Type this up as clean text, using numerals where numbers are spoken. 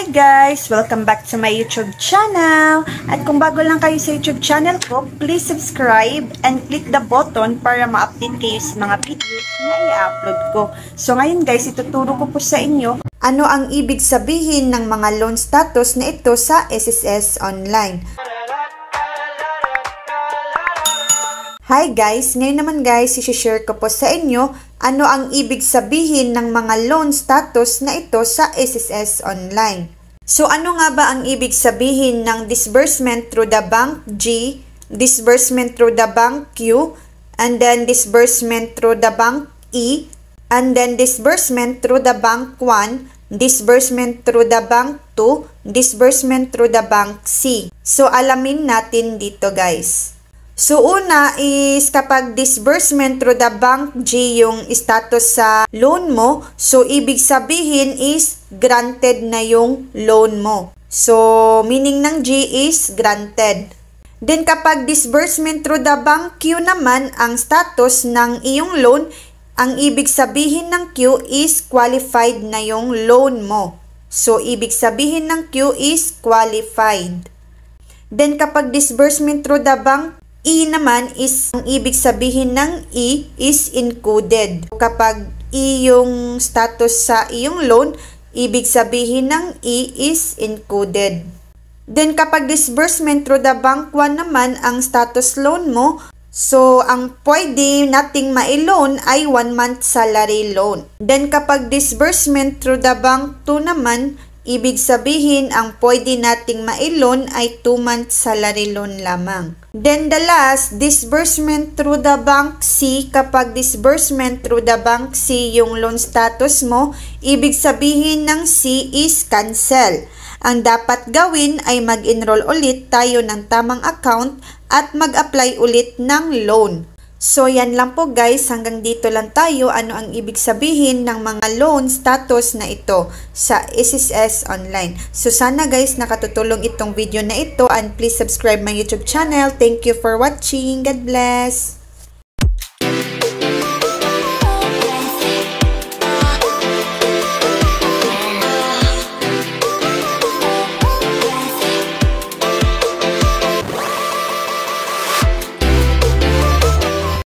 guys! Welcome back to my YouTube channel. At kung bago lang kayo sa YouTube channel ko, please subscribe and click the button para ma-update kayo sa mga videos na i-upload ko. So ngayon guys, ituturo ko po sa inyo ano ang ibig sabihin ng mga loan status na ito sa SSS Online. Hi guys! Ngayon naman guys, i-share ko po sa inyo ano ang ibig sabihin ng mga loan status na ito sa SSS Online. So ano nga ba ang ibig sabihin ng disbursement through the bank G, disbursement through the bank Q, and then disbursement through the bank E, and then disbursement through the bank 1, disbursement through the bank 2, disbursement through the bank C. So alamin natin dito guys. So, una is kapag disbursement through the bank G yung status sa loan mo, so ibig sabihin is granted na yung loan mo. So, meaning ng G is granted. Then, kapag disbursement through the bank Q naman, ang status ng iyong loan, ang ibig sabihin ng Q is qualified na yung loan mo. So, ibig sabihin ng Q is qualified. Then, kapag disbursement through the bank E naman is, ang ibig sabihin ng E is included. Kapag E yung status sa iyong loan, ibig sabihin ng E is included. Then kapag disbursement through the bank 1 naman ang status loan mo, so ang pwede nating ma-loan ay 1 month salary loan. Then kapag disbursement through the bank 2 naman, ibig sabihin, ang pwede nating ma-loan ay 2 months salary loan lamang. Then the last, disbursement through the bank C. Kapag disbursement through the bank C yung loan status mo, ibig sabihin ng C is cancel. Ang dapat gawin ay mag-enroll ulit tayo ng tamang account at mag-apply ulit ng loan. So, yan lang po guys. Hanggang dito lang tayo ano ang ibig sabihin ng mga loan status na ito sa SSS Online. So, sana guys nakatutulong itong video na ito and please subscribe my YouTube channel. Thank you for watching. God bless!